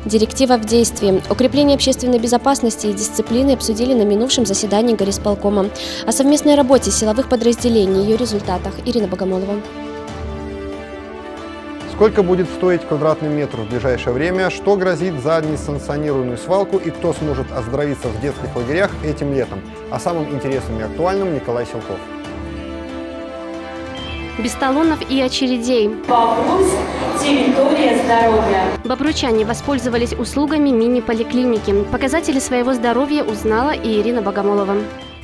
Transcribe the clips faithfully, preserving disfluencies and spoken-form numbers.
Директива в действии. Укрепление общественной безопасности и дисциплины обсудили на минувшем заседании горисполкома. О совместной работе силовых подразделений и ее результатах Ирина Богомолова. Сколько будет стоить квадратный метр в ближайшее время, что грозит за несанкционированную свалку и кто сможет оздоровиться в детских лагерях этим летом. О самом интересном и актуальном Николай Силков. Без талонов и очередей. Бобруйск – территория здоровья. Бобруйчане воспользовались услугами мини-поликлиники. Показатели своего здоровья узнала и Ирина Богомолова.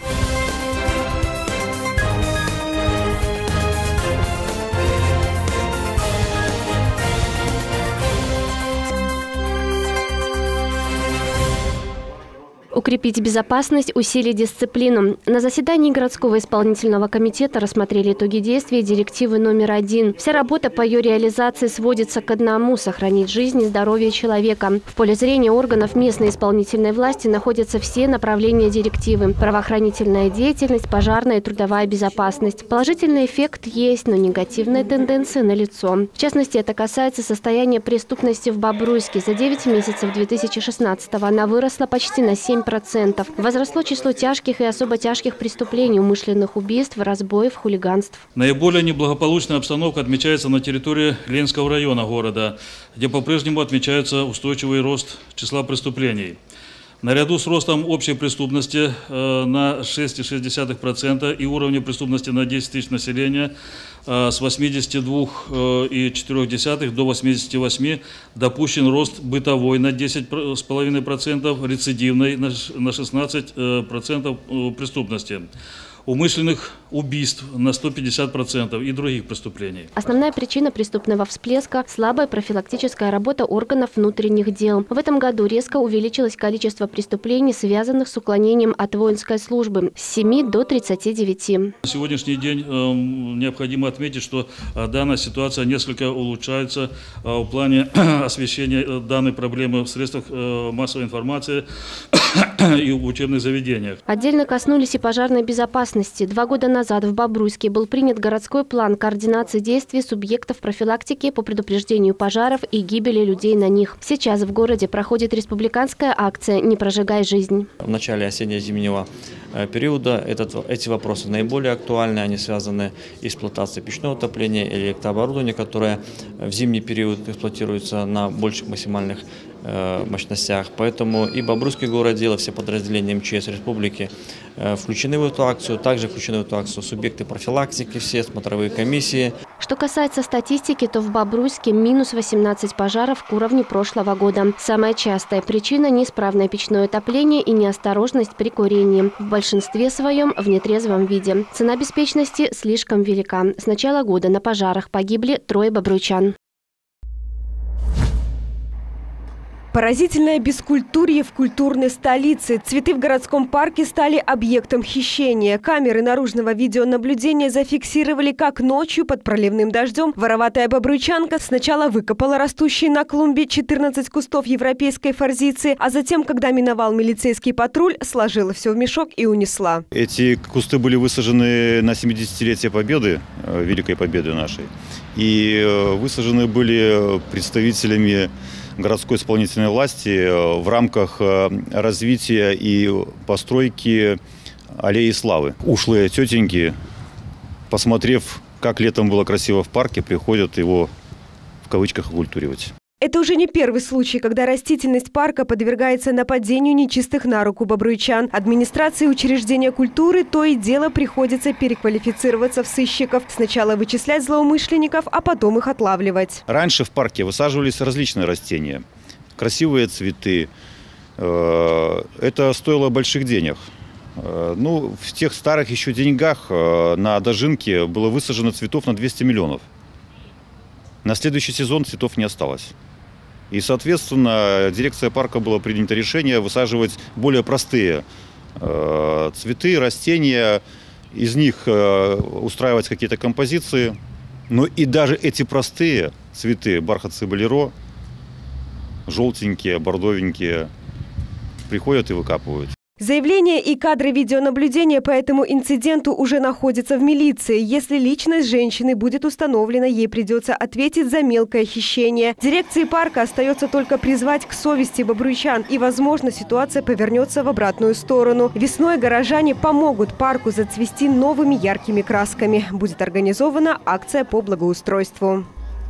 Укрепить безопасность, усилить дисциплину. На заседании городского исполнительного комитета рассмотрели итоги действия директивы номер один. Вся работа по ее реализации сводится к одному – сохранить жизнь и здоровье человека. В поле зрения органов местной исполнительной власти находятся все направления директивы – правоохранительная деятельность, пожарная и трудовая безопасность. Положительный эффект есть, но негативные тенденции налицо. В частности, это касается состояния преступности в Бобруйске. За девять месяцев две тысячи шестнадцатого она выросла почти на семь процентов. Возросло число тяжких и особо тяжких преступлений, умышленных убийств, разбоев, хулиганств. Наиболее неблагополучная обстановка отмечается на территории Ленинского района города, где по-прежнему отмечается устойчивый рост числа преступлений. Наряду с ростом общей преступности э, на шесть целых шесть десятых процента и уровня преступности на десять тысяч населения э, с восьмидесяти двух целых четырёх десятых до восьмидесяти восьми допущен рост бытовой на десять целых пять десятых процента, рецидивной на шестнадцать процентов преступности, умышленных убийств на сто пятьдесят процентов и других преступлений. Основная причина преступного всплеска – слабая профилактическая работа органов внутренних дел. В этом году резко увеличилось количество преступлений, связанных с уклонением от воинской службы – с семи до тридцати девяти. На сегодняшний день э, необходимо отметить, что э, данная ситуация несколько улучшается э, в плане освещения данной проблемы в средствах э, массовой информации и в учебных заведениях. Отдельно коснулись и пожарной безопасности. Два года назад в Бобруйске был принят городской план координации действий субъектов профилактики по предупреждению пожаров и гибели людей на них. Сейчас в городе проходит республиканская акция «Не прожигай жизнь». В начале осенне-зимнего периода этот, эти вопросы наиболее актуальны. Они связаны с эксплуатацией печного отопления, электрооборудования, которое в зимний период эксплуатируется на больших максимальных мощностях. Поэтому и Бобруйский городдел, и все подразделения эм че эс республики включены в эту акцию. Также включены в эту акцию субъекты профилактики, все смотровые комиссии. Что касается статистики, то в Бобруйске минус восемнадцать пожаров к уровню прошлого года. Самая частая причина – неисправное печное отопление и неосторожность при курении. В большинстве своем в нетрезвом виде. Цена беспечности слишком велика. С начала года на пожарах погибли трое бобруйчан. Поразительное бескультурье в культурной столице. Цветы в городском парке стали объектом хищения. Камеры наружного видеонаблюдения зафиксировали, как ночью под проливным дождем вороватая бобруйчанка сначала выкопала растущие на клумбе четырнадцать кустов европейской форзиции, а затем, когда миновал милицейский патруль, сложила все в мешок и унесла. Эти кусты были высажены на семидесятилетие Победы, Великой Победы нашей, и высажены были представителями городской исполнительной власти в рамках развития и постройки аллеи славы. Ушлые тетеньки, посмотрев, как летом было красиво в парке, приходят его в кавычках окультуривать. Это уже не первый случай, когда растительность парка подвергается нападению нечистых на руку бобруйчан. Администрации учреждения культуры то и дело приходится переквалифицироваться в сыщиков. Сначала вычислять злоумышленников, а потом их отлавливать. Раньше в парке высаживались различные растения, красивые цветы. Это стоило больших денег. Ну, в тех старых еще деньгах на Дожинке было высажено цветов на двести миллионов. На следующий сезон цветов не осталось. И, соответственно, дирекция парка было принято решение высаживать более простые э, цветы, растения, из них э, устраивать какие-то композиции. Но и даже эти простые цветы, бархатцы болеро, желтенькие, бордовенькие, приходят и выкапывают. Заявления и кадры видеонаблюдения по этому инциденту уже находятся в милиции. Если личность женщины будет установлена, ей придется ответить за мелкое хищение. Дирекции парка остается только призвать к совести бобруйчан, и, возможно, ситуация повернется в обратную сторону. Весной горожане помогут парку зацвести новыми яркими красками. Будет организована акция по благоустройству.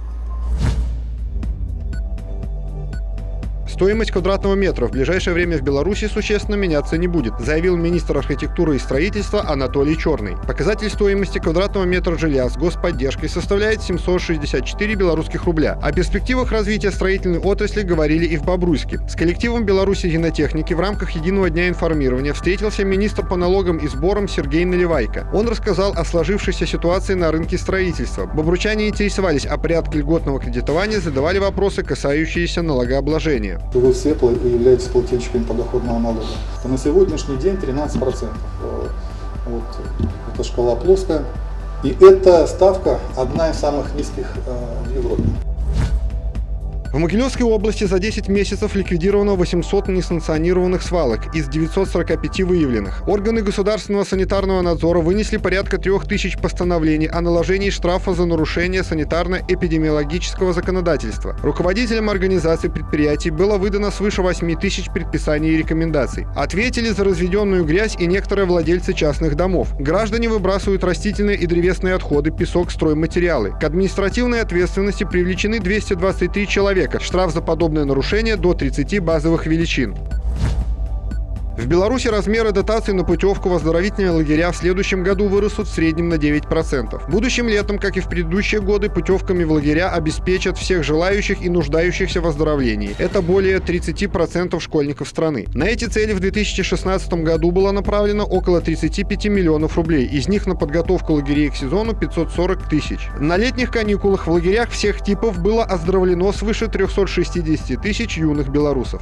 Стоимость квадратного метра в ближайшее время в Беларуси существенно меняться не будет, заявил министр архитектуры и строительства Анатолий Черный. Показатель стоимости квадратного метра жилья с господдержкой составляет семьсот шестьдесят четыре белорусских рубля. О перспективах развития строительной отрасли говорили и в Бобруйске. С коллективом Беларуси генотехники в рамках единого дня информирования встретился министр по налогам и сборам Сергей Наливайко. Он рассказал о сложившейся ситуации на рынке строительства. Бобручане интересовались о порядке льготного кредитования, задавали вопросы, касающиеся налогообложения. Вы все являетесь плательщиками подоходного налога. На сегодняшний день тринадцать процентов. Вот, это шкала плоская. И эта ставка одна из самых низких в Европе. В Могилевской области за десять месяцев ликвидировано восемьсот несанкционированных свалок из девятисот сорока пяти выявленных. Органы государственного санитарного надзора вынесли порядка трех тысяч постановлений о наложении штрафа за нарушение санитарно-эпидемиологического законодательства. Руководителям организаций предприятий было выдано свыше восьми тысяч предписаний и рекомендаций. Ответили за разведенную грязь и некоторые владельцы частных домов. Граждане выбрасывают растительные и древесные отходы, песок, стройматериалы. К административной ответственности привлечены двести двадцать три человека. Штраф за подобное нарушение до тридцати базовых величин. В Беларуси размеры дотаций на путевку в оздоровительные лагеря в следующем году вырастут в среднем на девять процентов. Будущим летом, как и в предыдущие годы, путевками в лагеря обеспечат всех желающих и нуждающихся в оздоровлении. Это более тридцати процентов школьников страны. На эти цели в две тысячи шестнадцатом году было направлено около тридцати пяти миллионов рублей. Из них на подготовку лагерей к сезону пятьсот сорок тысяч. На летних каникулах в лагерях всех типов было оздоровлено свыше трёхсот шестидесяти тысяч юных белорусов.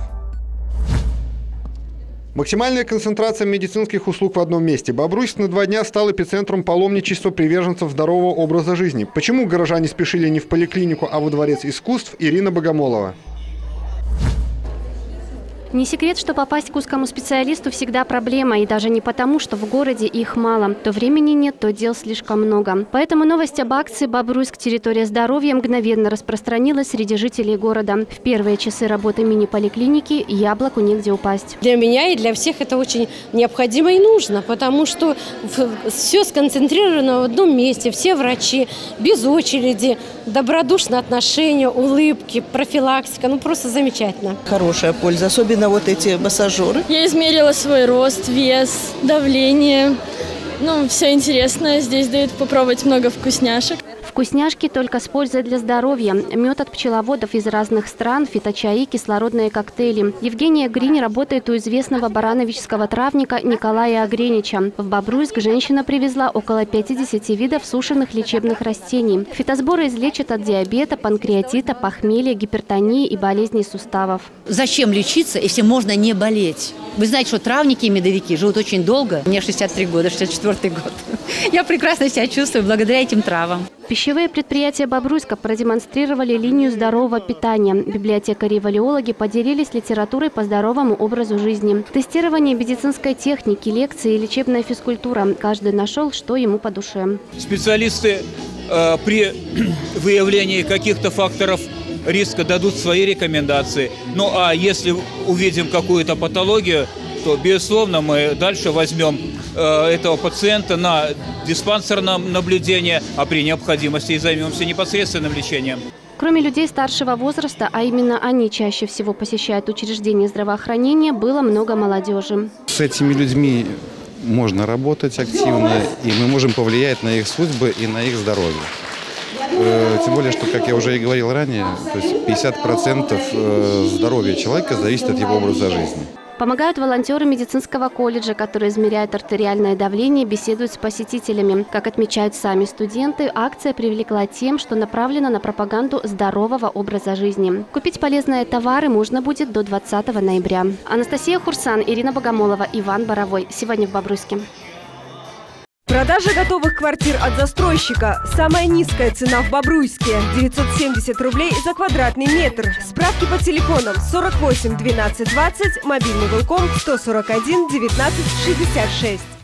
Максимальная концентрация медицинских услуг в одном месте. Бобруйск на два дня стал эпицентром паломничества приверженцев здорового образа жизни. Почему горожане спешили не в поликлинику, а во Дворец искусств? Ирина Богомолова. Не секрет, что попасть к узкому специалисту всегда проблема, и даже не потому, что в городе их мало. То времени нет, то дел слишком много. Поэтому новость об акции «Бобруйск. Территория здоровья» мгновенно распространилась среди жителей города. В первые часы работы мини-поликлиники яблоку негде упасть. Для меня и для всех это очень необходимо и нужно, потому что все сконцентрировано в одном месте, все врачи, без очереди, добродушное отношение, улыбки, профилактика. Ну, просто замечательно. Хорошая польза, особенно вот эти массажеры. Я измерила свой рост, вес, давление. Ну, все интересно. Здесь дают попробовать много вкусняшек. Вкусняшки только с пользой для здоровья. Мед от пчеловодов из разных стран, фиточаи, кислородные коктейли. Евгения Гринь работает у известного барановического травника Николая Огренича. В Бобруйск женщина привезла около пятидесяти видов сушеных лечебных растений. Фитосборы излечат от диабета, панкреатита, похмелья, гипертонии и болезней суставов. Зачем лечиться, если можно не болеть? Вы знаете, что травники и медовики живут очень долго. Мне шестьдесят три года, шестьдесят четвёртый год. Я прекрасно себя чувствую благодаря этим травам. Пищевые предприятия Бобруйска продемонстрировали линию здорового питания. Библиотекари и валиологи поделились литературой по здоровому образу жизни. Тестирование медицинской техники, лекции и лечебная физкультура. Каждый нашел, что ему по душе. Специалисты э, при выявлении каких-то факторов риска дадут свои рекомендации. Ну а если увидим какую-то патологию, то, безусловно, мы дальше возьмем э, этого пациента на диспансерное наблюдение, а при необходимости и займемся непосредственным лечением. Кроме людей старшего возраста, а именно они чаще всего посещают учреждения здравоохранения, было много молодежи. С этими людьми можно работать активно, и мы можем повлиять на их судьбы и на их здоровье. Тем более, что, как я уже и говорил ранее, то есть пятьдесят процентов здоровья человека зависит от его образа жизни. Помогают волонтеры медицинского колледжа, которые измеряют артериальное давление и беседуют с посетителями. Как отмечают сами студенты, акция привлекла тем, что направлена на пропаганду здорового образа жизни. Купить полезные товары можно будет до двадцатого ноября. Анастасия Хурсан, Ирина Богомолова, Иван Боровой. Сегодня в Бобруйске. Продажа готовых квартир от застройщика. Самая низкая цена в Бобруйске – девятьсот семьдесят рублей за квадратный метр. Справки по телефонам сорок восемь двенадцать двадцать, мобильный Велком сто сорок один девятнадцать шестьдесят шесть.